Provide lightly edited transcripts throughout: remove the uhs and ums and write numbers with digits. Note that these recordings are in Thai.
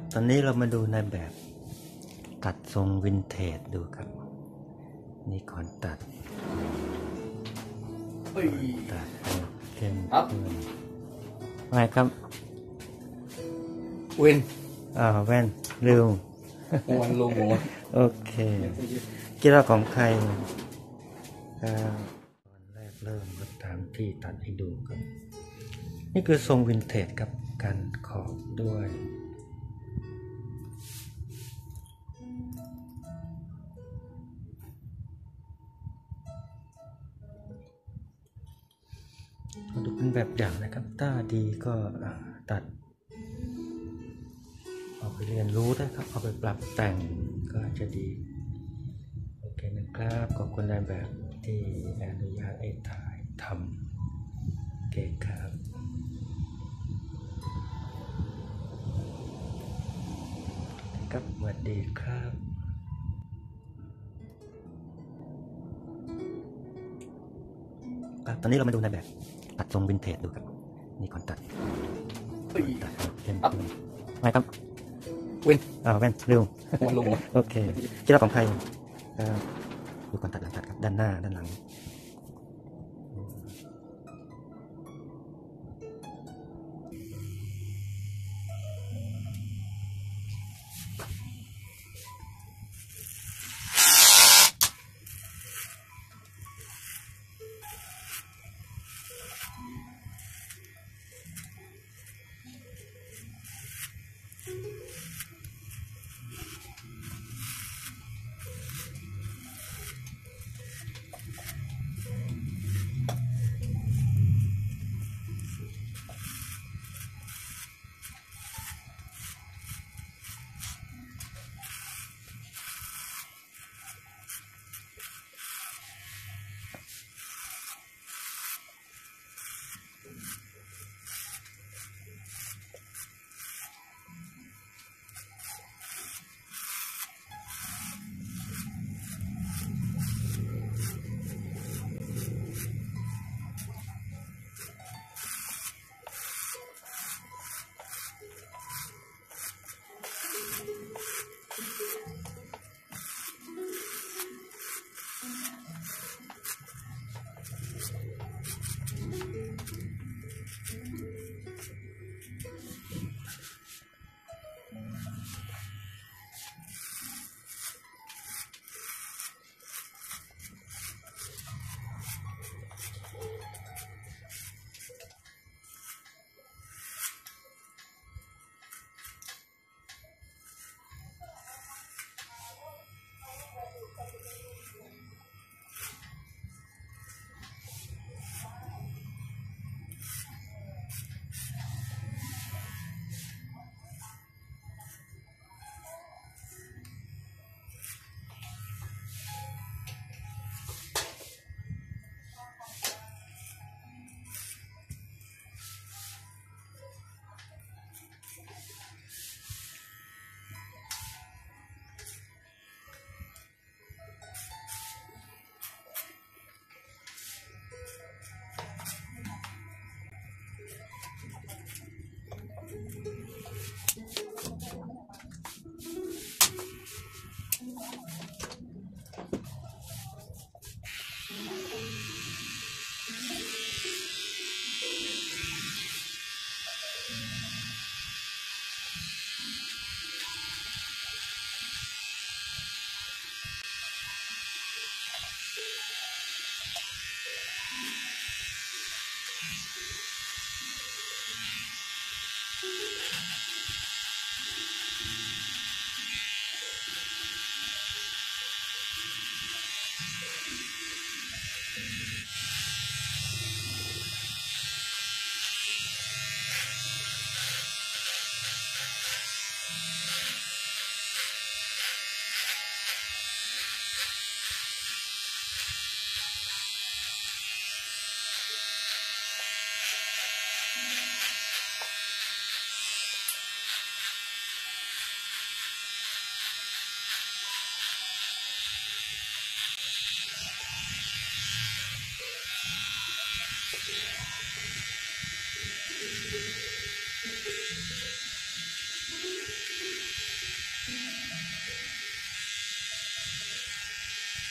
ตอนนี้เรามาดูในแบบตัดทรงวินเทจดูครับนี่ก่อนตัดเข้มอะไรครับเว้นแว่นเร็ววันลงหัวโอเคคิดว่าของใครตอนแรกเริ่มก็ตามที่ตัดให้ดูครับนี่คือทรงวินเทจครับการขอบด้วยดูเป็นแบบอย่างนะครับถ้าดีก็ตัดเอาไปเรียนรู้ได้ครับเอาไปปรับแต่งก็จะดีโอเคนะครับขอบคุณนายแบบที่อนุญาตให้ถ่ายทำโอเคครับครับสวัสดีครับตอนนี้เรามาดูในแบบตัดทรงวินเทจดูครับนี่ก่อนตัดเข้มอะไรครับเว้นแว่นเร็ววันลงหัวโอเคคิดว่าของใครดูก่อนตัดหลังตัดครับด้านหน้าด้านหลัง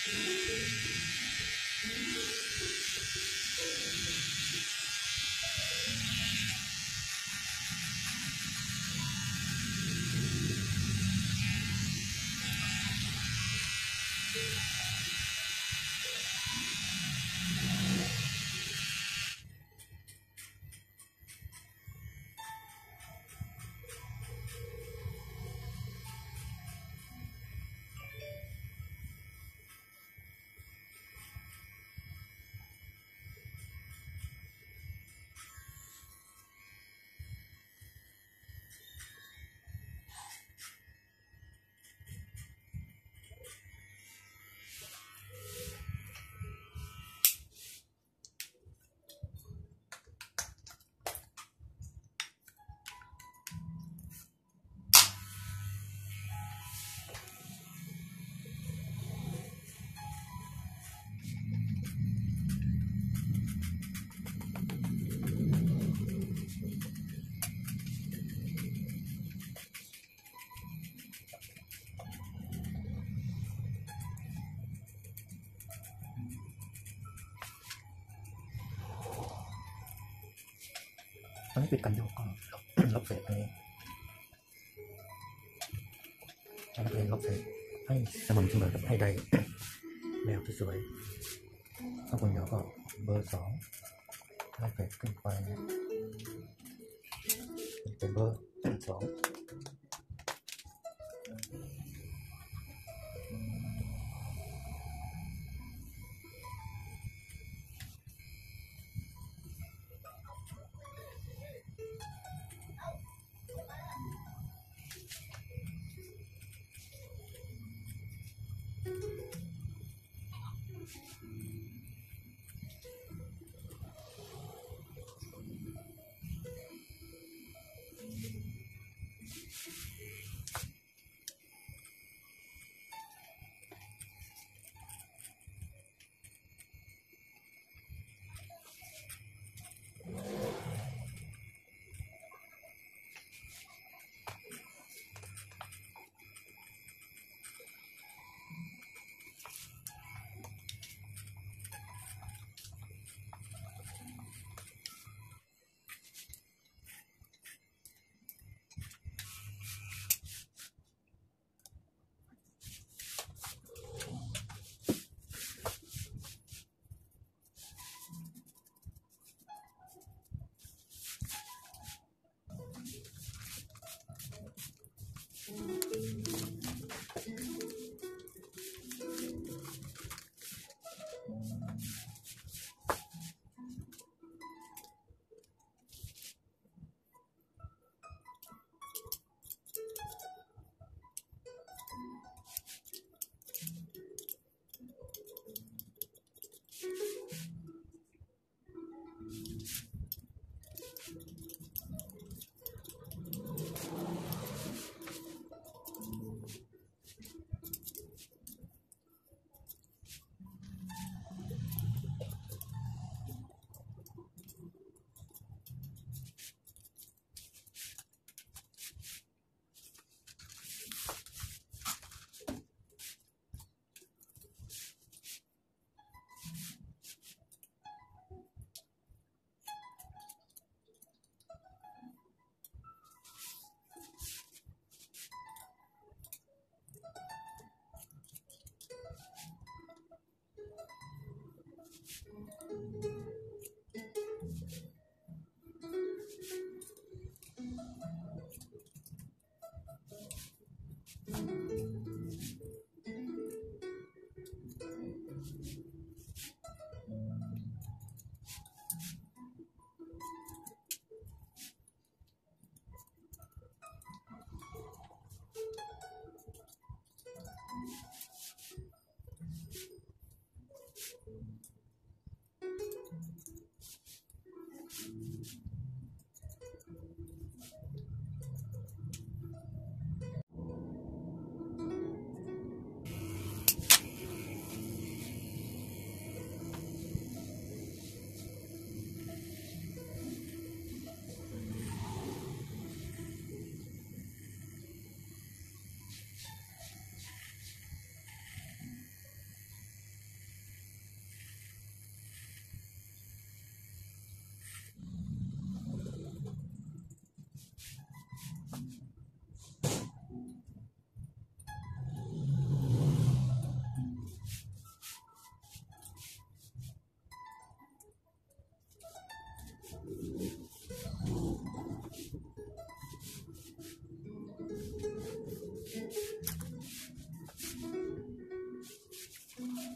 ตอนนี้ปิดกันอยู่ก็ลบเศษอันนี้นักเรียนลบเศษให้สม่ำเสมอกับให้ได้ แนวที่สวยถ้าคุณยอก็เบอร์2ไล่เศษขึ้นไปเป็นเบอร์2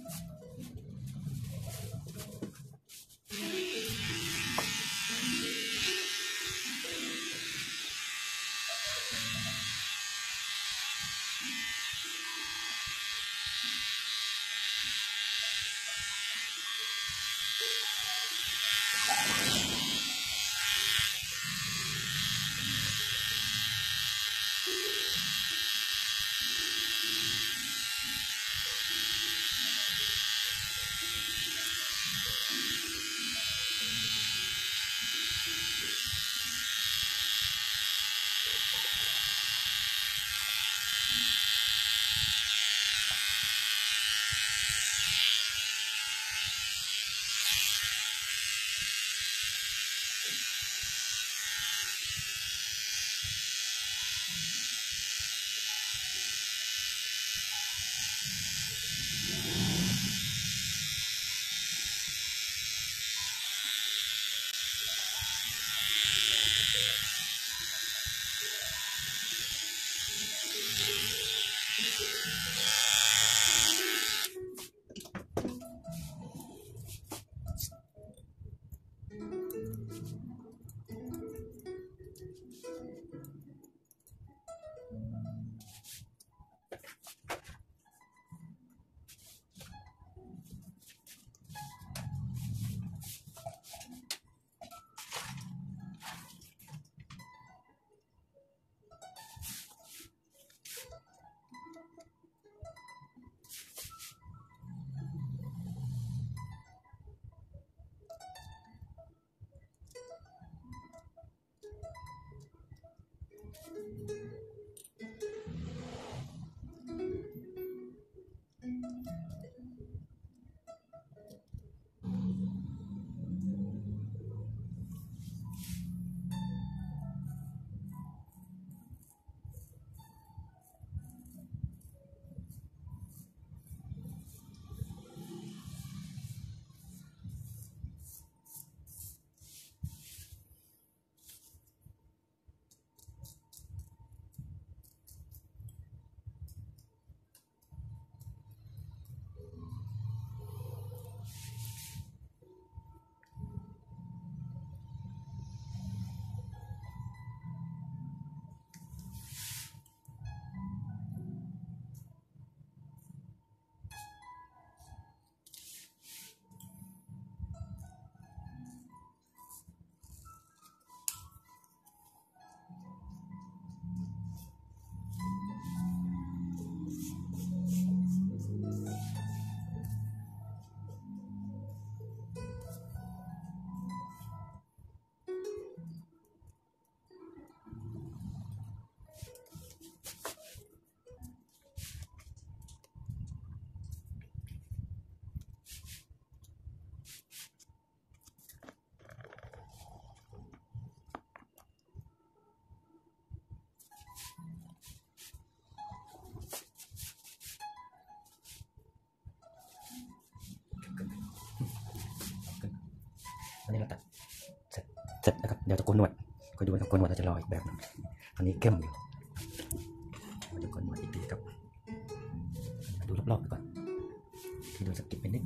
อันนี้เราตัดเสร็จนะครับเดี๋ยวจะโกนหนวดคอยดูนะครับโกนหนวดเราจะรออีกแบบนึงอันนี้เข้มอยู่เราจะโกนหนวดอีกทีครับดูรอบๆไปก่อนที่ดูสกิปไปนิด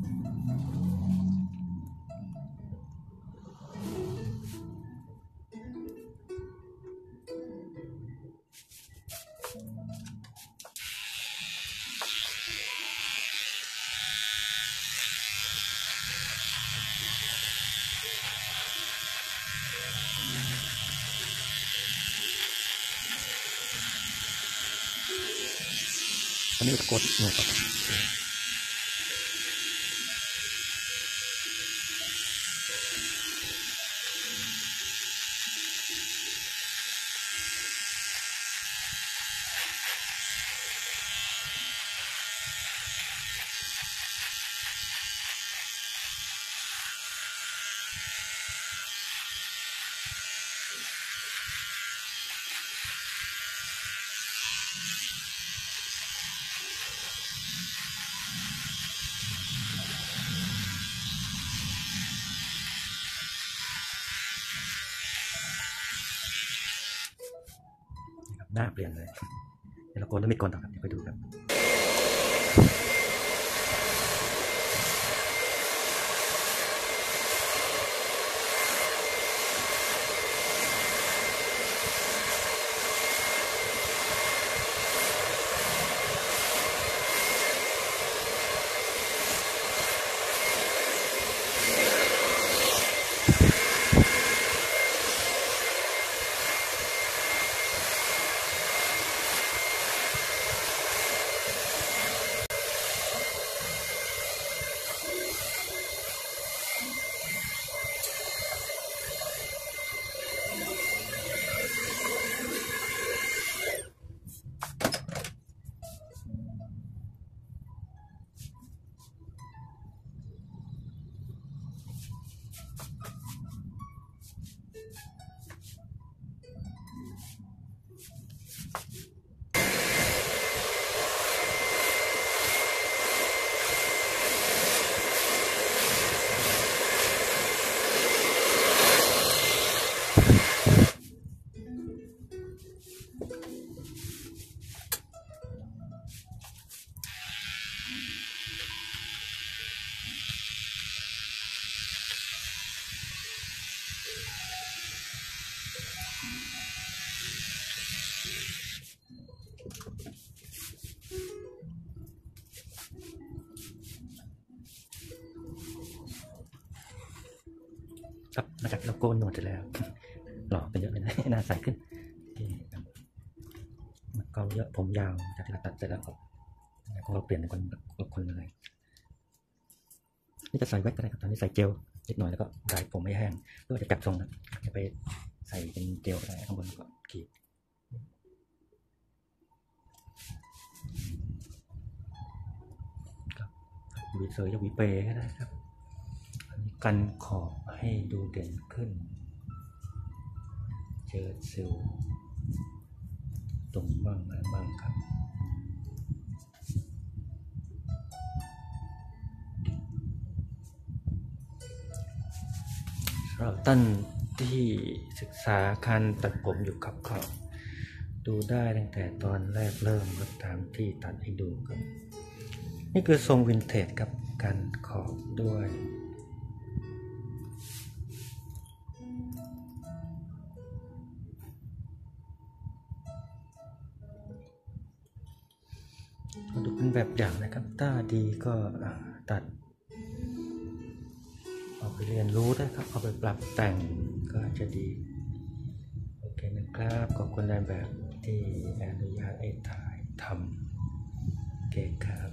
อันนี้เราจะโกนหนวดก่อนหน้าเปลี่ยนเลยเดี๋ยวเราโกนแล้วไม่โกนต่อครับเดี๋ยวไปดูครับครับหลังจากที่เราโกนหนวดเสร็จแล้ว หล่อไปเยอะเลยนะ หน้าใสขึ้นนี่ครับมันเกาเยอะผมยาวจากที่เราตัดเสร็จแล้วครับของเราเปลี่ยนเป็นคนเลยนี่จะใส่แว็กก็ได้ครับตอนนี้ใส่เจลนิดหน่อยแล้วก็ดรายผมไม่แห้งเพื่อจะจับทรงนะจะไปใส่เป็นเจลอะไรข้างบนก็ขีดครับหวีเสยจะหวีเปย์ก็ได้ครับอันนี้กันขอบให้ดูเด่นขึ้นเจอซิลตรงบ้างอะไรบ้างครับสำหรับท่านที่ศึกษาการตัดผมอยู่ครับก็ดูได้ตั้งแต่ตอนแรกเริ่มก็ตามที่ตัดให้ดูครับนี่คือทรงวินเทจครับการขอบด้วยดูเป็นแบบอย่างนะครับถ้าดีก็ตัดเอาไปเรียนรู้ได้ครับเอาไปปรับแต่งก็จะดีโอเคนะครับขอบคุณในแบบที่อนุญาตให้ถ่ายทำโอเคครับ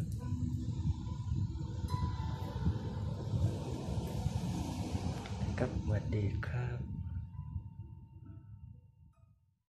ครับสวัสดีครับ